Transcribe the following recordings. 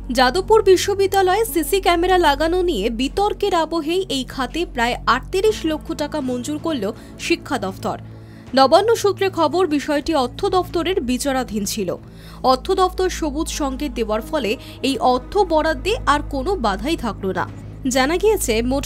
যাদবপুর বিশ্ববিদ্যালয়ে CC camera লাগানো নিয়ে বিতর্কের আবহেই এই খাতে প্রায় ৩৮ লক্ষ টাকা মঞ্জুর করল শিক্ষা দফতর। নবান্ন সূত্রে খবর, বিষয়টি অর্থ দফতরের বিচারাধীন ছিল। অর্থ দফতর সবুজ সংকেত দেওয়ার ফলে এই অর্থ বরাদ্দে আর কোনো বাধাই থাকল না। জানা গিয়েছে, মোট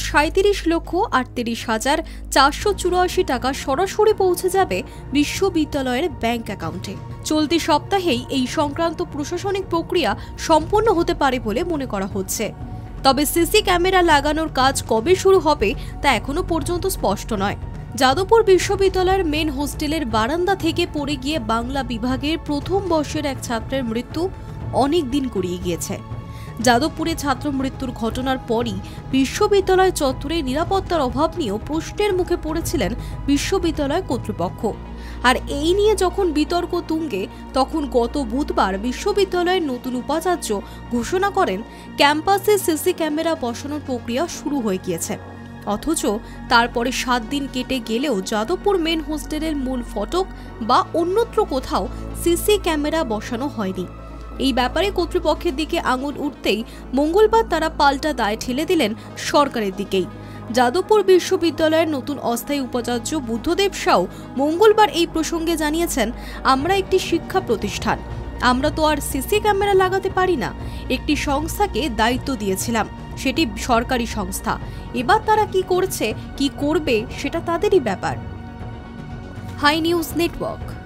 ৩৭,৩৮,৪৮৪ টাকা সরাসরি পৌঁছে যাবে বিশ্ববিদ্যালয়ের ব্যাংক অ্যাকাউন্টে। চলতি সপ্তাহেই এই সংক্রান্ত প্রশাসনিক প্রক্রিয়া সম্পন্ন হতে পারে বলে মনে করা হচ্ছে। তবে সিসি ক্যামেরা লাগানোর কাজ কবে শুরু হবে তা এখনো পর্যন্ত স্পষ্ট নয়। যাদবপুর বিশ্ববিদ্যালয়ের মেন হোস্টেলের বারান্দা থেকে পড়ে গিয়ে বাংলা বিভাগের প্রথম বর্ষের এক ছাত্রের মৃত্যু অনেক দিন গড়িয়ে গিয়েছে। যাদবপুরে ছাত্র মৃত্যুর ঘটনার পরই বিশ্ববিদ্যালয় চত্বরে নিরাপত্তার অভাব নিয়েও প্রশ্নের মুখে পড়েছিলেন বিশ্ববিদ্যালয় কর্তৃপক্ষ। আর এই নিয়ে যখন বিতর্ক তুঙ্গে, তখন গত বুধবার বিশ্ববিদ্যালয়ের নতুন উপাচার্য ঘোষণা করেন ক্যাম্পাসে সিসি ক্যামেরা বসানোর প্রক্রিয়া শুরু হয়ে গিয়েছে। অথচ তারপরে 7 দিন কেটে গেলেও যাদবপুর মেন হোস্টেলের মূল ফটক বা অন্যত্র কোথাও সিসি ক্যামেরা বসানো হয়নি। এই ব্যাপারে কর্তৃপক্ষের দিকে আঙুল উঠতেই মঙ্গলবার তারা পাল্টা দায় ঠেলে দিলেন সরকারের দিকেই। যাদবপুর বিশ্ববিদ্যালয়ের নতুন অস্থায়ী উপাচার্য বুদ্ধদেব সাউ মঙ্গলবার এই প্রসঙ্গে জানিয়েছেন, আমরা একটি শিক্ষা প্রতিষ্ঠান, আমরা তো আর সিসি ক্যামেরা লাগাতে পারি না। একটি সংস্থাকে দায়িত্ব দিয়েছিলাম, সেটি সরকারি সংস্থা। এবার তারা কি করছে কি করবে সেটা তাদেরই ব্যাপার। Hi news network.